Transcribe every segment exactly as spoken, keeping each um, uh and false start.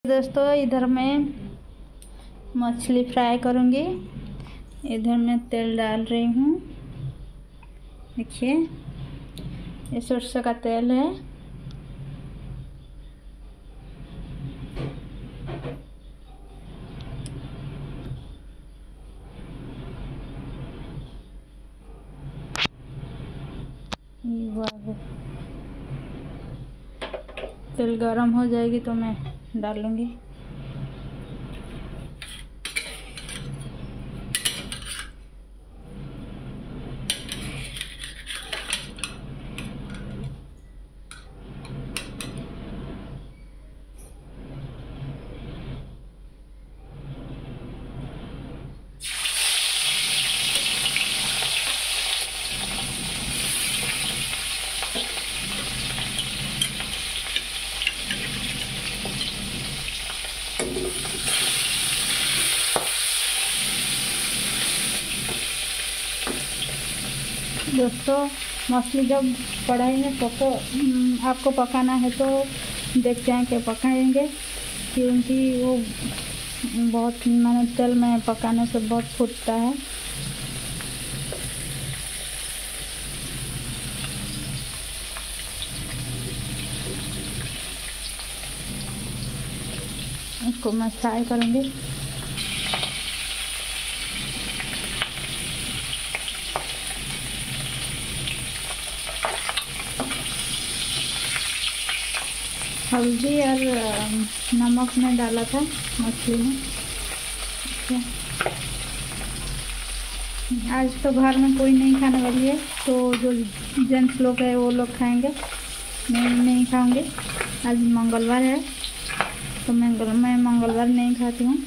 दोस्तों इधर मैं मछली फ्राई करूँगी। इधर मैं तेल डाल रही हूँ। देखिए ये सरसों का तेल है। तेल गरम हो जाएगी तो मैं डालूँगी। दोस्तों मछली जब कढ़ाई में पको आपको पकाना है तो देख जाएं कि पकाएंगे, क्योंकि वो बहुत मैंने तेल में पकाने से बहुत फूटता है। इसको मैं फ्राई करूँगी। हल्दी और नमक में डाला था मछली में। आज तो घर में कोई नहीं खाने वाली है, तो जो जेंट्स लोग हैं वो लोग खाएंगे, मैं नहीं खाऊंगी। आज मंगलवार है तो मैं मैं मंगलवार नहीं खाती हूँ।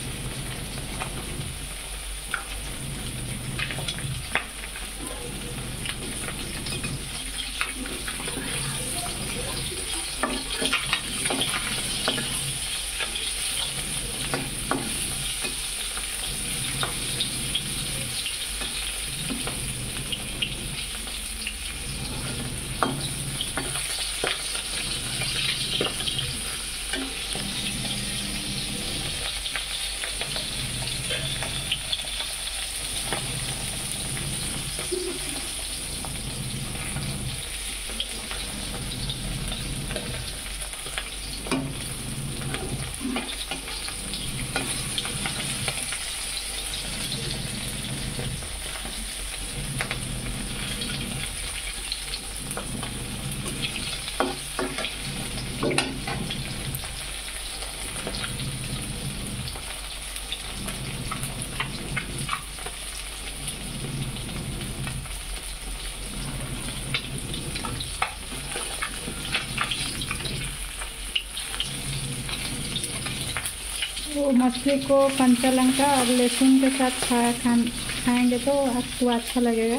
वो मछली को कंचा लंका और लहसुन के साथ खा खा खाएंगे तो आपको अच्छा लगेगा।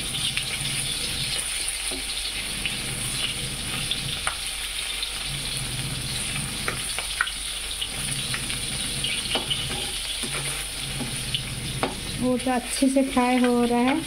वो तो अच्छे से फ्राई हो रहा है।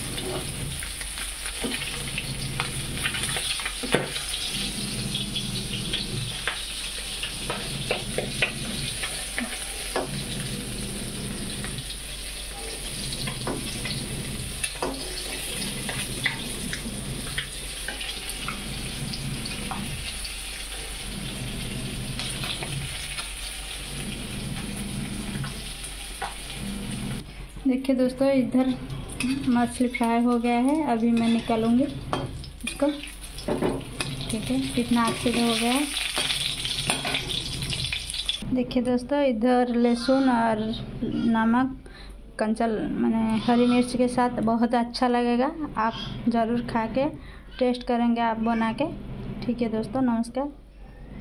देखिए दोस्तों इधर मछली फ्राई हो गया है। अभी मैं निकालूंगी इसको। ठीक है, कितना अच्छे से हो गया है। देखिए दोस्तों इधर लहसुन और नमक कंचा मैंने हरी मिर्च के साथ बहुत अच्छा लगेगा। आप ज़रूर खा के टेस्ट करेंगे आप बना के। ठीक है दोस्तों, नमस्कार।